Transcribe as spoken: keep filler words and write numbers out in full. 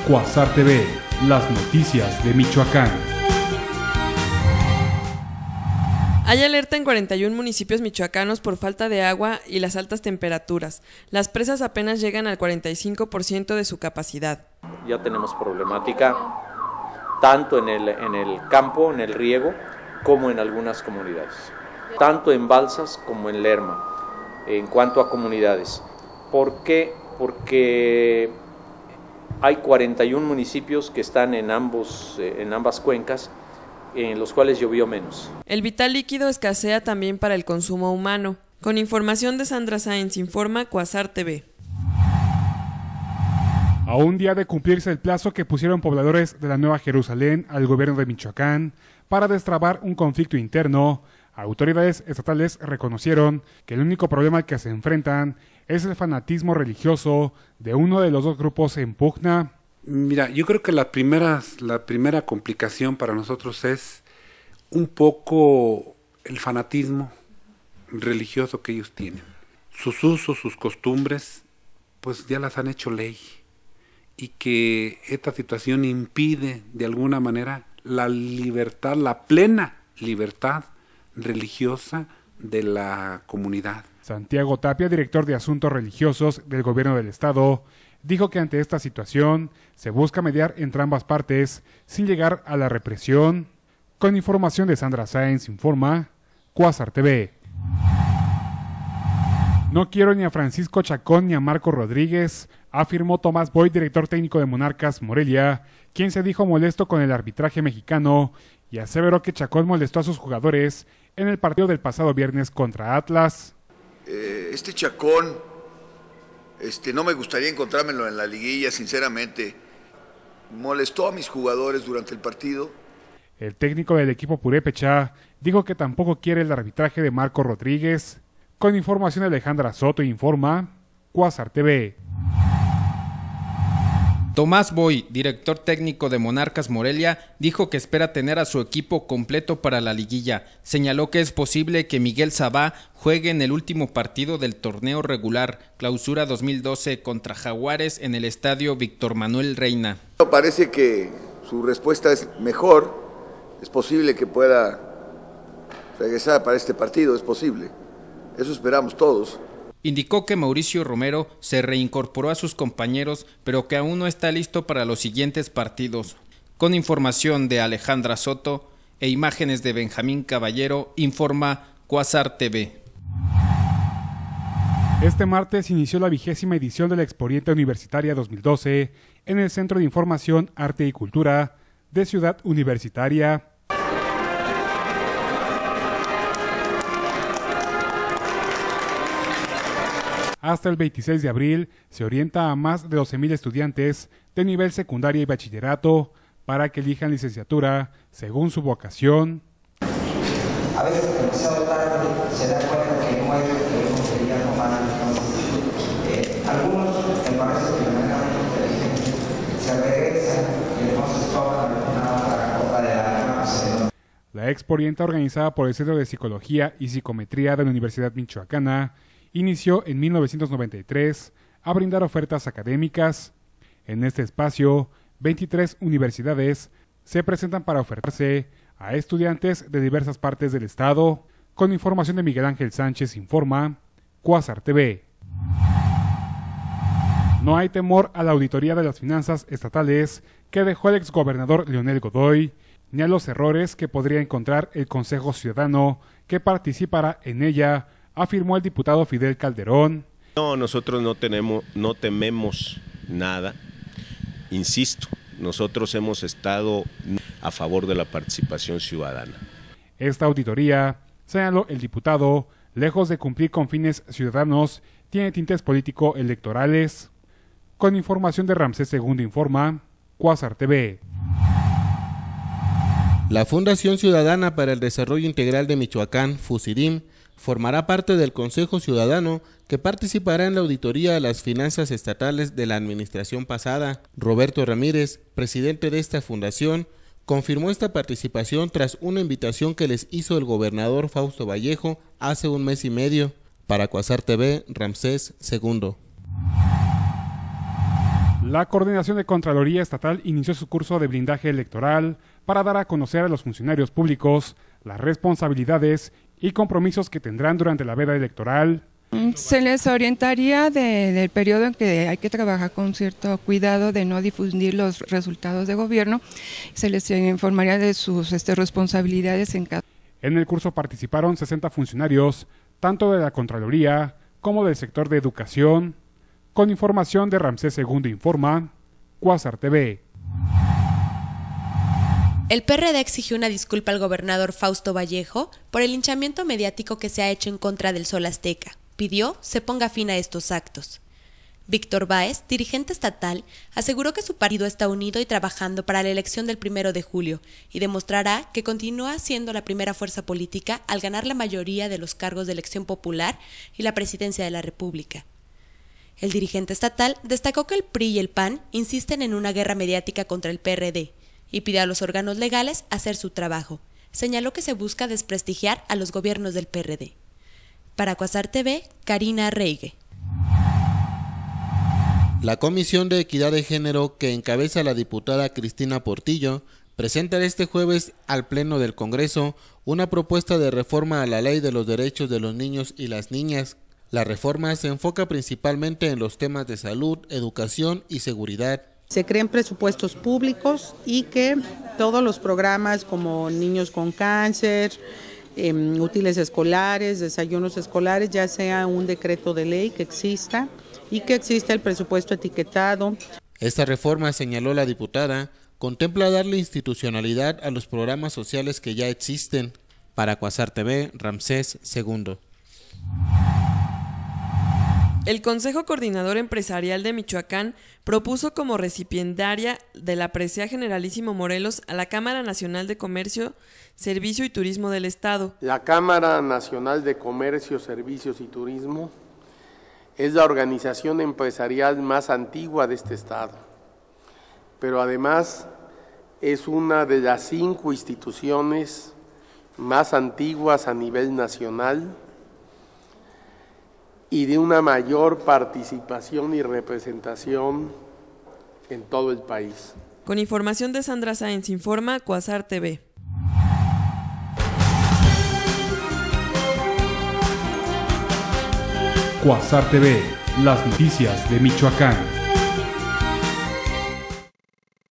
Quasar T V, las noticias de Michoacán. Hay alerta en cuarenta y un municipios michoacanos por falta de agua y las altas temperaturas. Las presas apenas llegan al cuarenta y cinco por ciento de su capacidad. Ya tenemos problemática tanto en el, en el campo, en el riego, como en algunas comunidades. Tanto en Balsas como en Lerma, en cuanto a comunidades. ¿Por qué? Porque hay cuarenta y un municipios que están en, ambos, en ambas cuencas, en los cuales llovió menos. El vital líquido escasea también para el consumo humano. Con información de Sandra Sáenz, informa Quasar T V. A un día de cumplirse el plazo que pusieron pobladores de la Nueva Jerusalén al gobierno de Michoacán para destrabar un conflicto interno, autoridades estatales reconocieron que el único problema al que se enfrentan es el fanatismo religioso de uno de los dos grupos en pugna. Mira, yo creo que la primera, la primera complicación para nosotros es un poco el fanatismo religioso que ellos tienen. Sus usos, sus costumbres, pues ya las han hecho ley. Y que esta situación impide de alguna manera la libertad, la plena libertad religiosa de la comunidad. Santiago Tapia, director de Asuntos Religiosos del Gobierno del Estado, dijo que ante esta situación se busca mediar entre ambas partes sin llegar a la represión. Con información de Sandra Sáenz, informa Quasar T V. No quiero ni a Francisco Chacón ni a Marco Rodríguez, afirmó Tomás Boy, director técnico de Monarcas Morelia, quien se dijo molesto con el arbitraje mexicano y aseveró que Chacón molestó a sus jugadores en el partido del pasado viernes contra Atlas. Eh, este Chacón, este, no me gustaría encontrármelo en la liguilla, sinceramente. Molestó a mis jugadores durante el partido. El técnico del equipo purépecha dijo que tampoco quiere el arbitraje de Marco Rodríguez. Con información de Alejandra Soto, informa Quasar T V. Tomás Boy, director técnico de Monarcas Morelia, dijo que espera tener a su equipo completo para la liguilla. Señaló que es posible que Miguel Sabá juegue en el último partido del torneo regular, Clausura dos mil doce contra Jaguares en el estadio Víctor Manuel Reina. Parece que su respuesta es mejor, es posible que pueda regresar para este partido, es posible, eso esperamos todos. Indicó que Mauricio Romero se reincorporó a sus compañeros, pero que aún no está listo para los siguientes partidos. Con información de Alejandra Soto e imágenes de Benjamín Caballero, informa Quasar T V. Este martes inició la vigésima edición de la Exporiente Universitaria dos mil doce en el Centro de Información, Arte y Cultura de Ciudad Universitaria. Hasta el veintiséis de abril se orienta a más de doce mil estudiantes de nivel secundaria y bachillerato para que elijan licenciatura según su vocación. A veces demasiado tarde se da cuenta que no es lo que uno quería tomar. Eh, algunos me parece que de manera muy inteligente se regresan y entonces toman alguna otra cosa de la nueva. La Expo Orienta, organizada por el Centro de Psicología y Psicometría de la Universidad Michoacana, inició en mil novecientos noventa y tres a brindar ofertas académicas. En este espacio, veintitrés universidades se presentan para ofertarse a estudiantes de diversas partes del estado. Con información de Miguel Ángel Sánchez, informa Quasar T V. No hay temor a la auditoría de las finanzas estatales que dejó el exgobernador Leonel Godoy, ni a los errores que podría encontrar el Consejo Ciudadano que participará en ella, afirmó el diputado Fidel Calderón. No, nosotros no tenemos, no tememos nada. Insisto, nosotros hemos estado a favor de la participación ciudadana. Esta auditoría, señaló el diputado, lejos de cumplir con fines ciudadanos, tiene tintes político-electorales. Con información de Ramsés segundo, informa Quasar T V. La Fundación Ciudadana para el Desarrollo Integral de Michoacán, FUCIDIM, formará parte del Consejo Ciudadano que participará en la auditoría a las finanzas estatales de la administración pasada. Roberto Ramírez, presidente de esta fundación, confirmó esta participación tras una invitación que les hizo el gobernador Fausto Vallejo hace un mes y medio. Para Quasar T V, Ramsés segundo. La Coordinación de Contraloría Estatal inició su curso de blindaje electoral para dar a conocer a los funcionarios públicos las responsabilidades y compromisos que tendrán durante la veda electoral. Se les orientaría de, del periodo en que hay que trabajar con cierto cuidado de no difundir los resultados de gobierno. Se les informaría de sus este, responsabilidades en cada. En el curso participaron sesenta funcionarios, tanto de la Contraloría como del sector de educación. Con información de Ramsés segundo Informa, Cuásar T V. El P R D exigió una disculpa al gobernador Fausto Vallejo por el linchamiento mediático que se ha hecho en contra del Sol Azteca. Pidió se ponga fin a estos actos. Víctor Báez, dirigente estatal, aseguró que su partido está unido y trabajando para la elección del primero de julio y demostrará que continúa siendo la primera fuerza política al ganar la mayoría de los cargos de elección popular y la presidencia de la República. El dirigente estatal destacó que el P R I y el P A N insisten en una guerra mediática contra el P R D y pide a los órganos legales hacer su trabajo. Señaló que se busca desprestigiar a los gobiernos del P R D. Para Cuásar T V, Karina Reigue. La Comisión de Equidad de Género, que encabeza la diputada Cristina Portillo, presenta este jueves al Pleno del Congreso una propuesta de reforma a la Ley de los Derechos de los Niños y las Niñas. La reforma se enfoca principalmente en los temas de salud, educación y seguridad. Se creen presupuestos públicos y que todos los programas como niños con cáncer, eh, útiles escolares, desayunos escolares, ya sea un decreto de ley que exista y que exista el presupuesto etiquetado. Esta reforma, señaló la diputada, contempla darle institucionalidad a los programas sociales que ya existen. Para Cuásar T V, Ramsés segundo. El Consejo Coordinador Empresarial de Michoacán propuso como recipiendaria de la Presea Generalísimo Morelos a la Cámara Nacional de Comercio, Servicio y Turismo del Estado. La Cámara Nacional de Comercio, Servicios y Turismo es la organización empresarial más antigua de este estado, pero además es una de las cinco instituciones más antiguas a nivel nacional y de una mayor participación y representación en todo el país. Con información de Sandra Sáenz, informa Cuásar T V. Cuásar T V, las noticias de Michoacán.